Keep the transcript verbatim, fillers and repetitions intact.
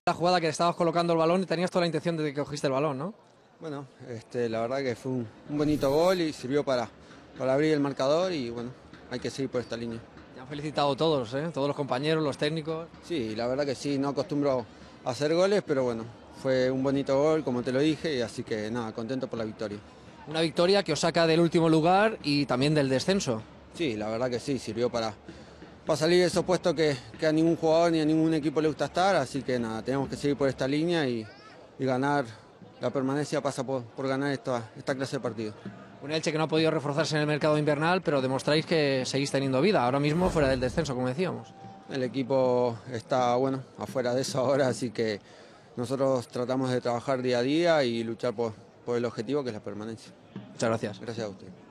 La jugada que estabas colocando el balón y tenías toda la intención de que cogiste el balón, ¿no? Bueno, este, la verdad que fue un, un bonito gol y sirvió para, para abrir el marcador y bueno, hay que seguir por esta línea. Te han felicitado todos, ¿eh? Todos los compañeros, los técnicos. Sí, la verdad que sí, no acostumbro a hacer goles, pero bueno, fue un bonito gol, como te lo dije, y así que nada, contento por la victoria. Una victoria que os saca del último lugar y también del descenso. Sí, la verdad que sí, sirvió para, para salir de esos puestos que, que a ningún jugador ni a ningún equipo le gusta estar, así que nada, tenemos que seguir por esta línea y, y ganar. La permanencia pasa por, por ganar esta, esta clase de partidos. Un Elche que no ha podido reforzarse en el mercado invernal, pero demostráis que seguís teniendo vida, ahora mismo fuera del descenso, como decíamos. El equipo está, bueno, afuera de eso ahora, así que nosotros tratamos de trabajar día a día y luchar por, por el objetivo que es la permanencia. Muchas gracias. Gracias a usted.